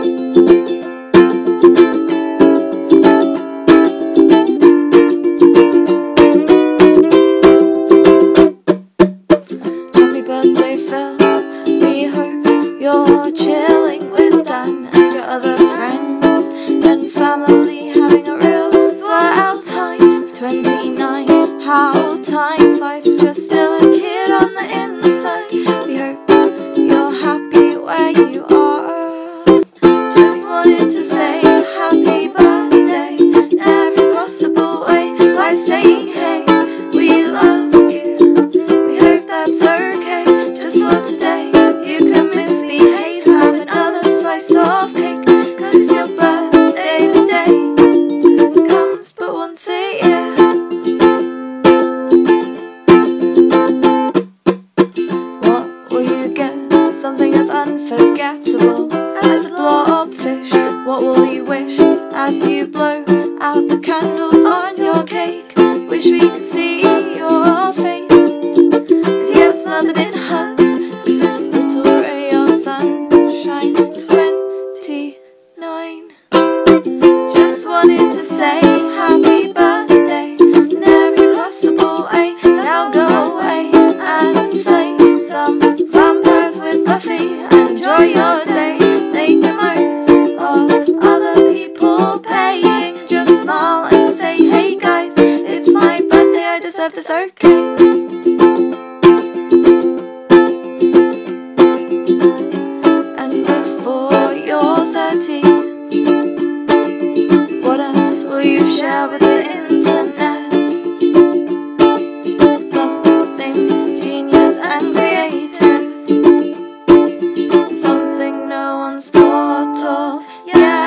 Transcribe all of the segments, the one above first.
birthday, Phil. We hope you're chilling with Dan and your other friends and family, having a real swell time. 29, how time flies, but you're still a kid on the inside. We hope you're happy where you are. Just wanted to say happy birthday in every possible way by saying, hey, we love you. We hope that's okay. Just for today, you can misbehave, have another slice of cake, 'cause it's your birthday this day. Comes but once a year. What will you get? Something as unforgettable as a blobfish. What will you wish as you blow out the candles on your cake? Wish we could see your face as you get smothered in hugs, as this little ray of sunshine is 29. Just wanted to say happy birthday in every possible way. Now go away and slay some vampires with Buffy. Enjoy your day, make the most of other people paying. Just smile and say, hey guys, it's my birthday, I deserve this, okay? And before you're 30, what else will you share with the internet? Something genius and creative, something no one's thought of yet.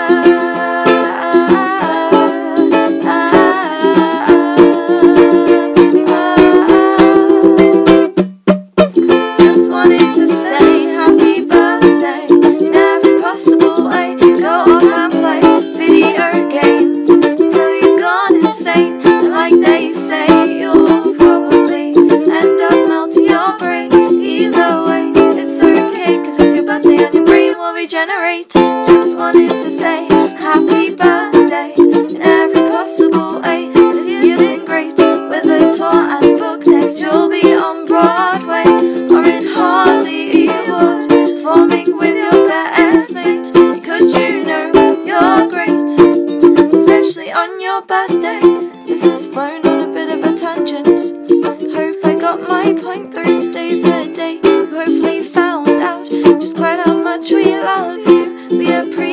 Just wanted to say happy birthday in every possible way. Go off and play video games till you've gone insane, and like they say, you'll probably end up melting your brain. Either way, it's okay, 'cause it's your birthday and your brain will regenerate. Just wanted to say happy birthday in every possible way. This year's been great with a tour and book. Next you'll be on Broadway or in Hollywood, performing with your best mate. Could you know you're great, especially on your birthday? This has flown on a bit of a tangent. Hope I got my point through. Today's a day you hopefully found out just quite how much we love you. We appreciate